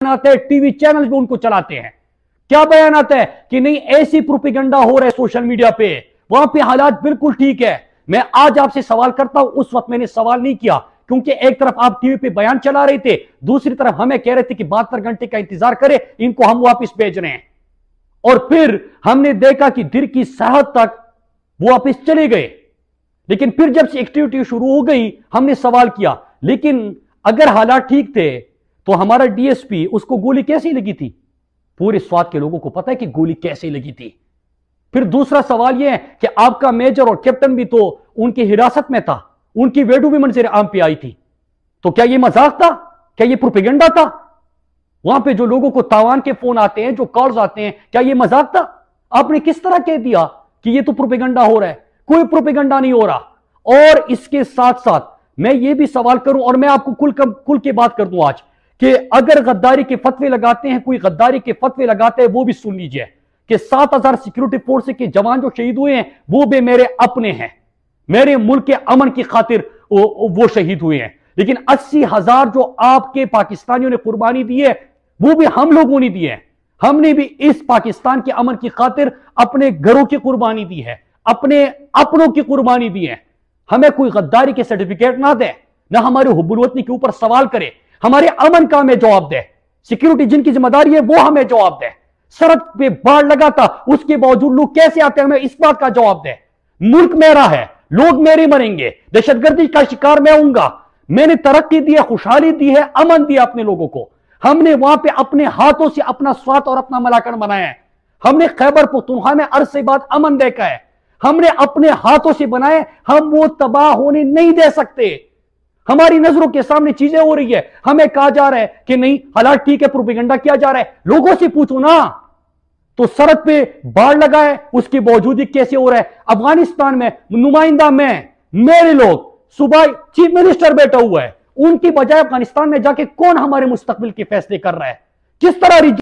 आता है, TV channel भी उनको चलाते हैं। क्या बयान आता है कि नहीं ऐसी प्रोपेगेंडा हो रहा है सोशल मीडिया पे, वहां पे हालात बिल्कुल ठीक है। मैं आज आपसे सवाल करता हूं, उस वक्त मैंने सवाल नहीं किया क्योंकि एक तरफ आप टीवी पे बयान चला रहे थे, दूसरी तरफ हमें कह रहे थे कि 72 घंटे का इंतजार करें, इनको हम वापस भेज रहे हैं। और फिर हमने देखा कि दिल की सरहद तक वो वापस चले गए। लेकिन फिर जब से एक्टिविटी शुरू हो गई हमने सवाल किया, लेकिन अगर हालात ठीक थे तो हमारा डीएसपी, उसको गोली कैसे लगी थी? पूरे स्वात के लोगों को पता है कि गोली कैसे लगी थी। फिर दूसरा सवाल यह है कि आपका मेजर और कैप्टन भी तो उनकी हिरासत में था, उनकी वीडियो भी मंजर आम पे आई थी। तो क्या यह मजाक था? क्या यह प्रोपेगेंडा था? वहां पे जो लोगों को तावान के फोन आते हैं, जो कॉल्स आते हैं, क्या यह मजाक था? आपने किस तरह कह दिया कि यह तो प्रोपेगेंडा हो रहा है? कोई प्रोपेगेंडा नहीं हो रहा। और इसके साथ साथ मैं यह भी सवाल करूं, और मैं आपको कुल की बात कर दूं आज, कि अगर गद्दारी के फतवे लगाते हैं, कोई गद्दारी के फतवे लगाते हैं, वो भी सुन लीजिए कि 7000 सिक्योरिटी फोर्स के जवान जो शहीद हुए हैं वो भी मेरे अपने हैं, मेरे मुल्क के अमन की खातिर वो शहीद हुए हैं। लेकिन 80,000 जो आपके पाकिस्तानियों ने कुर्बानी दी है वो भी हम लोगों ने दी है। हमने भी इस पाकिस्तान के अमन की खातिर अपने घरों की कुर्बानी दी है, अपने अपनों की कुर्बानी दी है। हमें कोई गद्दारी के सर्टिफिकेट ना दे, ना हमारे हुब्बुल वतनी के ऊपर सवाल करे, हमारे अमन का हमें जवाब दे। सिक्योरिटी जिनकी जिम्मेदारी है वो हमें जवाब दे। सड़क पे बाढ़ लगा था, उसके बावजूद लोग कैसे आते हैं, हमें इस बात का जवाब दे। मुल्क मेरा है, लोग मेरे मरेंगे, दहशतगर्दी का शिकार मैं होऊंगा। मैंने तरक्की दी है, खुशहाली दी है, अमन दिया अपने लोगों को। हमने वहां पे अपने हाथों से अपना स्वात और अपना मलाकड़ बनाया है। हमने खैबर पख्तूनख्वा में अरसे बाद अमन देखा है, हमने अपने हाथों से बनाए। हम वो तबाह होने नहीं दे सकते। हमारी नजरों के सामने चीजें हो रही है, हमें कहा जा रहा है कि नहीं हालात ठीक है, प्रोपेगेंडा किया जा रहा है। लोगों से पूछो ना, तो सड़क पे बाढ़ लगा है, उसके बावजूद कैसे हो रहा है? अफगानिस्तान में नुमाइंदा में मेरे लोग, सुबह चीफ मिनिस्टर बैठा हुआ है, उनकी बजाय अफगानिस्तान में जाके कौन हमारे मुस्तकबिल के फैसले कर रहा है? किस तरह